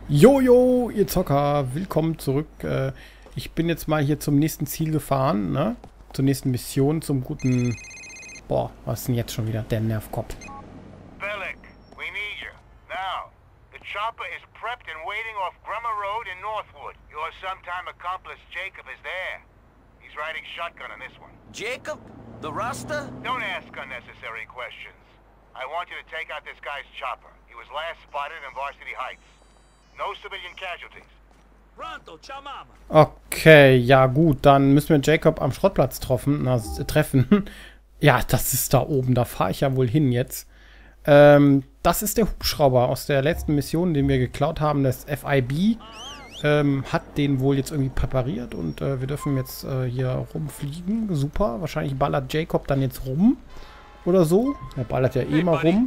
Jojo, ihr Zocker, willkommen zurück. Ich bin jetzt mal hier zum nächsten Ziel gefahren, ne? Zur nächsten Mission, zum guten... Boah, was ist denn jetzt schon wieder? Der Nervkopf. Bellic, we need you. Now, the chopper is prepped and waiting off Grummer Road in Northwood. Your sometime accomplice Jacob is there. He's riding shotgun on this one. Jacob? The Rasta? Don't ask unnecessary questions. I want you to take out this guy's chopper. He was last spotted in Varsity Heights. No civilian casualties. Pronto, ciao mama. Okay, ja gut, dann müssen wir Jacob am Schrottplatz treffen. Ja, das ist da oben, da fahre ich ja wohl hin jetzt. Das ist der Hubschrauber aus der letzten Mission, den wir geklaut haben. Das FIB hat den wohl jetzt irgendwie präpariert und wir dürfen jetzt hier rumfliegen. Super, wahrscheinlich ballert Jacob dann jetzt rum oder so. Er ballert ja eh mal rum.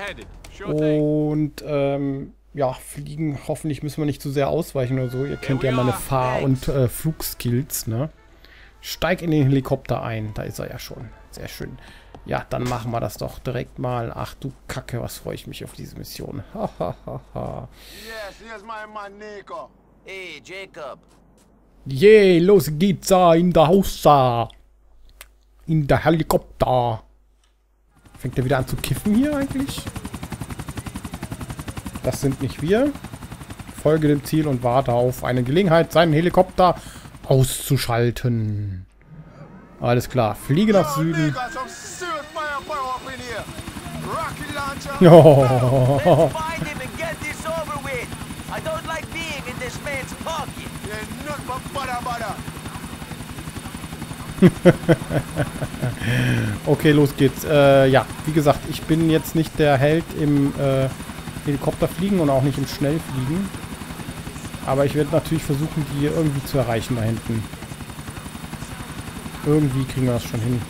Und ja, fliegen, hoffentlich müssen wir nicht zu sehr ausweichen oder so. Ihr kennt ja meine Fahr- und Flugskills, ne? Steig in den Helikopter ein, da ist er ja schon. Sehr schön. Ja, dann machen wir das doch direkt mal. Ach du Kacke, was freue ich mich auf diese Mission. Hahaha. Hey, Jacob. Yeah, los geht's da in der Haus da. In der Helikopter. Fängt er wieder an zu kiffen hier eigentlich? Das sind nicht wir. Folge dem Ziel und warte auf eine Gelegenheit, seinen Helikopter auszuschalten. Alles klar. Fliege nach Süden. Oh. Okay, los geht's. Ja, wie gesagt, ich bin jetzt nicht der Held im Helikopter fliegen und auch nicht im Schnellfliegen. Aber ich werde natürlich versuchen, die irgendwie zu erreichen da hinten. Irgendwie kriegen wir das schon hin.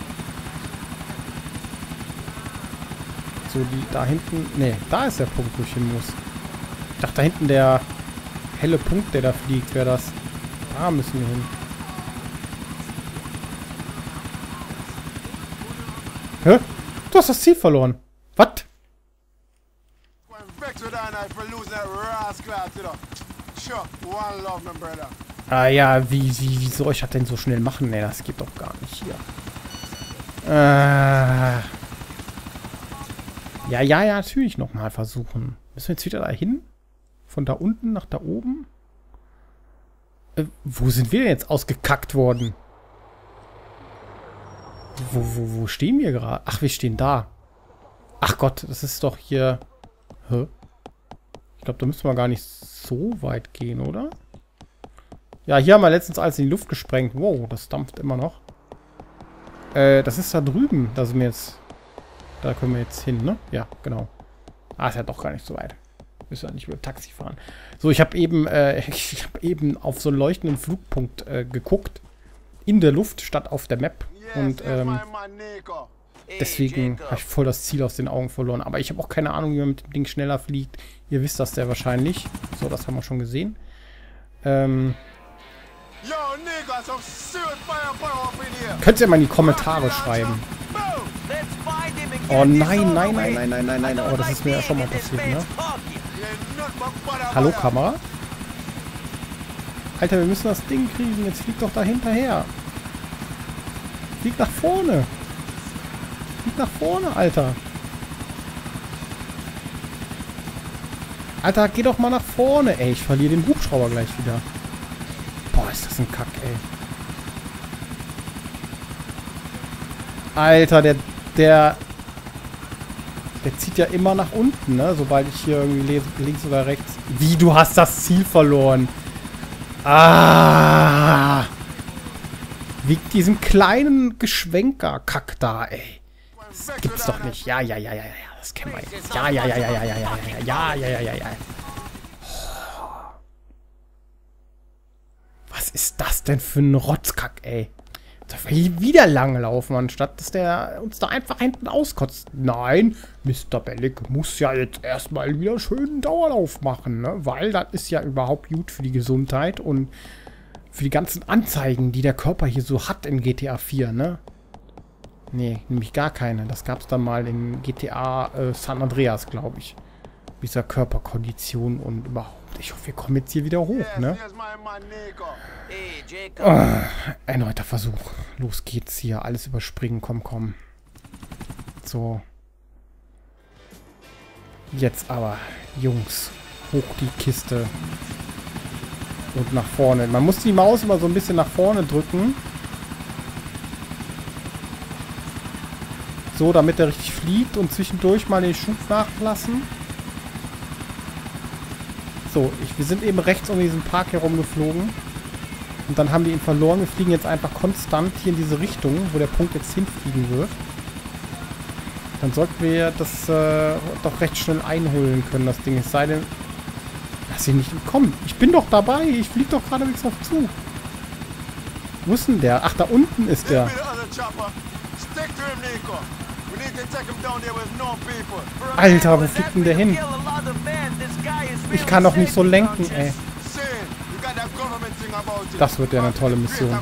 So, die da hinten... Ne, da ist der Punkt, wo ich hin muss. Ich dachte, da hinten der helle Punkt, der da fliegt, wäre das. Da müssen wir hin. Hä? Du hast das Ziel verloren. Was? Ah ja, wie soll ich das denn so schnell machen? Ne, das geht doch gar nicht hier. Ja, natürlich nochmal versuchen. Müssen wir jetzt wieder da hin? Von da unten nach da oben? Wo sind wir denn jetzt ausgekackt worden? Wo stehen wir gerade? Ach, wir stehen da. Ach Gott, das ist doch hier... Hä? Ich glaube, da müssen wir gar nicht so weit gehen, oder? Ja, hier haben wir letztens alles in die Luft gesprengt. Wow, das dampft immer noch. Das ist da drüben. Da sind wir jetzt... Da können wir jetzt hin, ne? Ja, genau. Ah, ist ja doch gar nicht so weit. Müssen ja nicht über Taxi fahren. So, ich habe eben auf so einen leuchtenden Flugpunkt geguckt. In der Luft, statt auf der Map. Und deswegen habe ich voll das Ziel aus den Augen verloren. Aber ich habe auch keine Ahnung, wie man mit dem Ding schneller fliegt. Ihr wisst das sehr wahrscheinlich. So, das haben wir schon gesehen. Könnt ihr ja mal in die Kommentare schreiben. Oh nein. Oh, das ist mir ja schon mal passiert, ne? Hallo, Kamera? Alter, wir müssen das Ding kriegen. Jetzt fliegt doch da hinterher. Flieg nach vorne. Flieg nach vorne, Alter. Alter, geh doch mal nach vorne. Ey, ich verliere den Hubschrauber gleich wieder. Boah, ist das ein Kack, ey. Alter, der zieht ja immer nach unten, ne? Sobald ich hier irgendwie links oder rechts... Wie, du hast das Ziel verloren. Ah! Wie diesem kleinen Geschwenker-Kack da, ey. Das gibt's doch nicht. Ja. Das kennen wir jetzt. Ja. Was ist das denn für ein Rotzkack, ey? Darf wir wieder lang laufen, anstatt dass der uns da einfach hinten auskotzt. Nein, Mr. Bellic muss ja jetzt erstmal wieder schönen Dauerlauf machen, ne? Weil das ist ja überhaupt gut für die Gesundheit und für die ganzen Anzeigen, die der Körper hier so hat in GTA 4, ne? Nee, nämlich gar keine. Das gab es dann mal in GTA San Andreas, glaube ich. dieser Körperkondition und überhaupt. Ich hoffe, wir kommen jetzt hier wieder hoch, ne? Hey, Jacob. Erneuter Versuch. Los geht's hier. Alles überspringen. Komm, komm. So. Jetzt aber, Jungs. Hoch die Kiste. Und nach vorne. Man muss die Maus immer so ein bisschen nach vorne drücken. So, damit er richtig fliegt und zwischendurch mal den Schub nachlassen. So, wir sind eben rechts um diesen Park herumgeflogen. Und dann haben wir ihn verloren. Wir fliegen jetzt einfach konstant hier in diese Richtung, wo der Punkt jetzt hinfliegen wird. Dann sollten wir das doch recht schnell einholen können, das Ding. Es sei denn... Lass ihn nicht entkommen. Ich bin doch dabei. Ich fliege doch geradewegs auf zu. Wo ist denn der? Ach, da unten ist der. Alter, wo fliegt denn der hin? Ich kann doch nicht so lenken, ey. Das wird ja eine tolle Mission.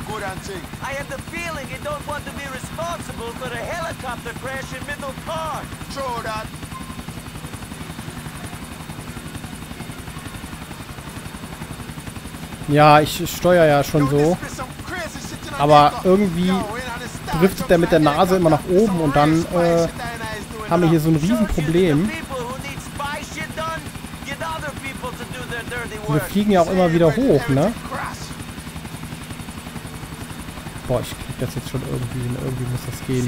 Ja, ich steuere ja schon so. Aber irgendwie driftet der mit der Nase immer nach oben und dann haben wir hier so ein Riesenproblem. Wir fliegen ja auch immer wieder hoch, ne? Boah, ich krieg das jetzt schon irgendwie hin. Irgendwie muss das gehen.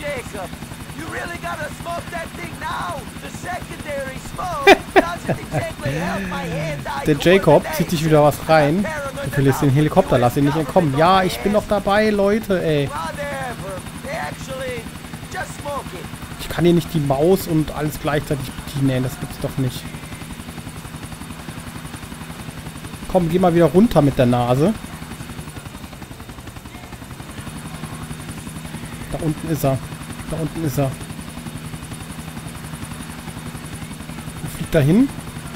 Der Jacob zieht sich wieder was rein. Du verlierst den Helikopter, lass ihn nicht entkommen. Ja, ich bin noch dabei, Leute, ey. Ich kann hier nicht die Maus und alles gleichzeitig bedienen, ey. Das gibt's doch nicht. Komm, geh mal wieder runter mit der Nase. Da unten ist er. Da unten ist er. Wo fliegt er hin?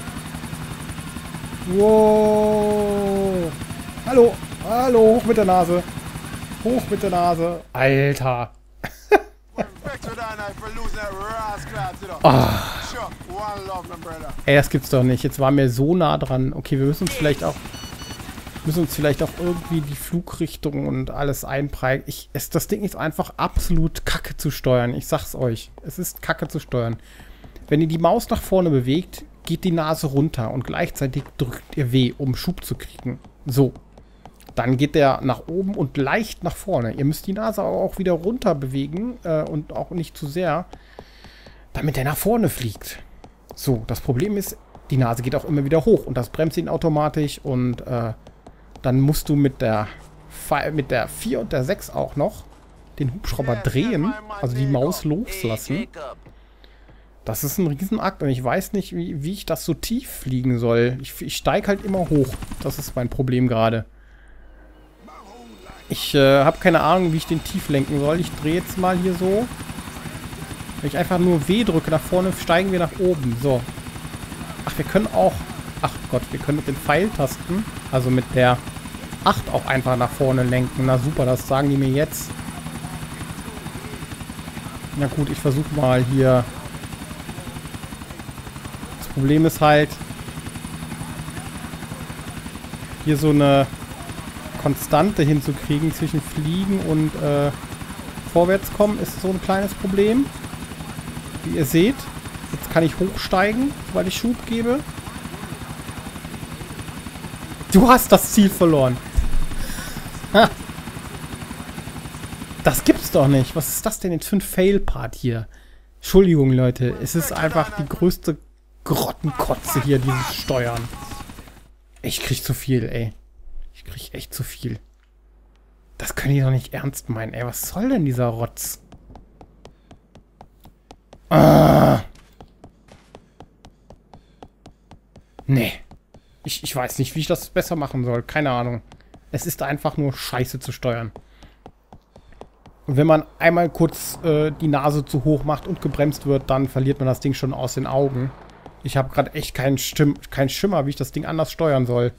Wow. Hallo. Hallo. Hoch mit der Nase. Hoch mit der Nase. Alter. Oh. Ey, das gibt's doch nicht. Jetzt waren wir so nah dran. Okay, wir müssen uns vielleicht auch irgendwie die Flugrichtung und alles einprägen. Das Ding ist einfach absolut kacke zu steuern. Ich sag's euch. Es ist kacke zu steuern. Wenn ihr die Maus nach vorne bewegt, geht die Nase runter und gleichzeitig drückt ihr W, um Schub zu kriegen. So. Dann geht der nach oben und leicht nach vorne. Ihr müsst die Nase auch wieder runter bewegen und auch nicht zu sehr, damit er nach vorne fliegt. So, das Problem ist, die Nase geht auch immer wieder hoch und das bremst ihn automatisch und dann musst du mit der 4 und der 6 auch noch den Hubschrauber drehen, also die Maus loslassen. Das ist ein Riesenakt und ich weiß nicht, wie ich das so tief fliegen soll. Ich steige halt immer hoch. Das ist mein Problem gerade. Ich habe keine Ahnung, wie ich den tief lenken soll. Ich drehe jetzt mal hier so. Wenn ich einfach nur W drücke nach vorne, steigen wir nach oben. So. Ach, wir können auch... Ach Gott, wir können mit den Pfeiltasten, also mit der 8 auch einfach nach vorne lenken. Na super, das sagen die mir jetzt. Na gut, ich versuche mal hier... Das Problem ist halt... Hier so eine Konstante hinzukriegen zwischen Fliegen und Vorwärtskommen ist so ein kleines Problem. Wie ihr seht. Jetzt kann ich hochsteigen, weil ich Schub gebe. Du hast das Ziel verloren. Ha. Das gibt's doch nicht. Was ist das denn jetzt für ein Fail-Part hier? Entschuldigung, Leute. Es ist einfach die größte Grottenkotze hier, dieses Steuern. Ich krieg zu viel, ey. Ich krieg echt zu viel. Das können die doch nicht ernst meinen, ey. Was soll denn dieser Rotz? Ah. Nee. Ich weiß nicht, wie ich das besser machen soll. Keine Ahnung. Es ist einfach nur scheiße zu steuern. Und wenn man einmal kurz die Nase zu hoch macht und gebremst wird, dann verliert man das Ding schon aus den Augen. Ich habe gerade echt keinen Schimmer, wie ich das Ding anders steuern soll.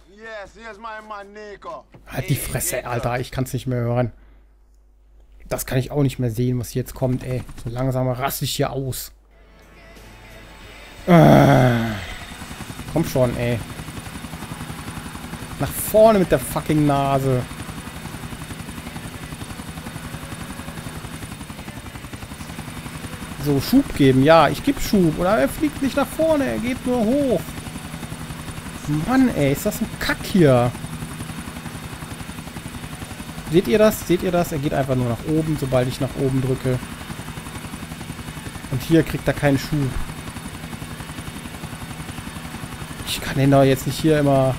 Halt die Fresse, Alter. Ich kann es nicht mehr hören. Das kann ich auch nicht mehr sehen, was jetzt kommt, ey. So langsam raste ich hier aus. Komm schon, ey. Nach vorne mit der fucking Nase. So, Schub geben. Ja, ich gebe Schub. Oder er fliegt nicht nach vorne. Er geht nur hoch. Mann, ey. Ist das ein Kack hier? Seht ihr das? Seht ihr das? Er geht einfach nur nach oben, sobald ich nach oben drücke. Und hier kriegt er keinen Schub. Ich kann den doch jetzt nicht hier immer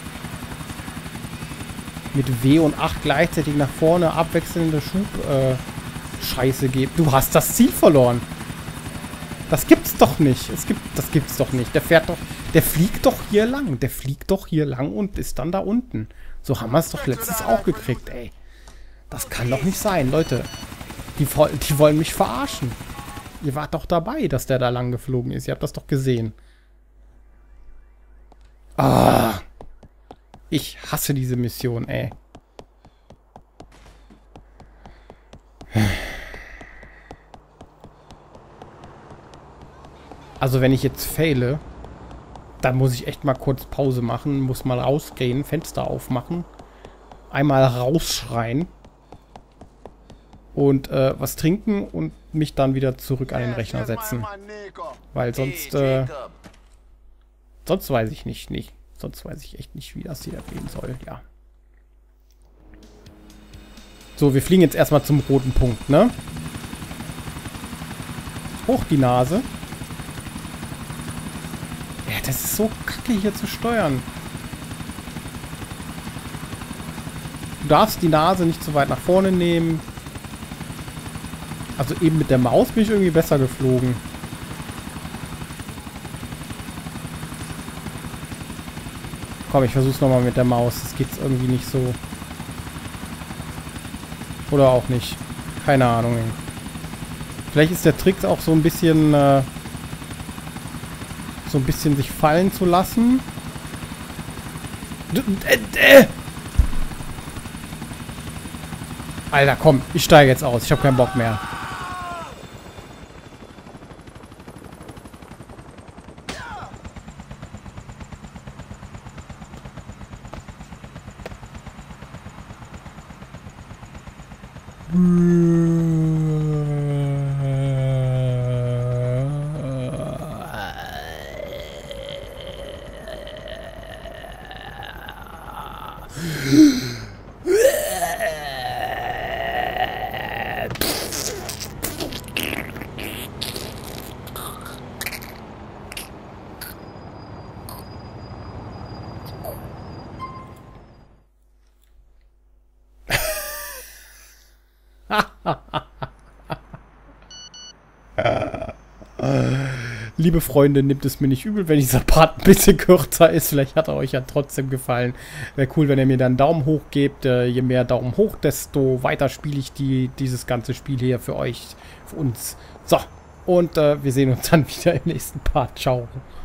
mit W und 8 gleichzeitig nach vorne abwechselnde Schub-Scheiße geben. Du hast das Ziel verloren. Das gibt's doch nicht. Das gibt's doch nicht. Der fliegt doch hier lang. Der fliegt doch hier lang und ist dann da unten. So haben wir es doch letztens auch gekriegt, ey. Das kann doch nicht sein, Leute. Die wollen mich verarschen. Ihr wart doch dabei, dass der da lang geflogen ist. Ihr habt das doch gesehen. Ah. Ich hasse diese Mission, ey. Also wenn ich jetzt faile, dann muss ich echt mal kurz Pause machen, muss mal rausgehen, Fenster aufmachen, einmal rausschreien und was trinken und mich dann wieder zurück an den Rechner setzen. Weil sonst, sonst weiß ich nicht. Sonst weiß ich echt nicht, wie das hier gehen soll, ja. So, wir fliegen jetzt erstmal zum roten Punkt, ne? Hoch die Nase. Ja, das ist so kacke hier zu steuern. Du darfst die Nase nicht zu weit nach vorne nehmen. Also eben mit der Maus bin ich irgendwie besser geflogen. Komm, ich versuch's nochmal mit der Maus. Das geht's irgendwie nicht so. Oder auch nicht. Keine Ahnung. Vielleicht ist der Trick auch so ein bisschen sich fallen zu lassen. Alter, komm, ich steige jetzt aus. Ich habe keinen Bock mehr. Liebe Freunde, nehmt es mir nicht übel, wenn dieser Part ein bisschen kürzer ist. Vielleicht hat er euch ja trotzdem gefallen. Wäre cool, wenn ihr mir dann einen Daumen hoch gebt. Je mehr Daumen hoch, desto weiter spiele ich dieses ganze Spiel hier für euch, für uns. So, und wir sehen uns dann wieder im nächsten Part. Ciao.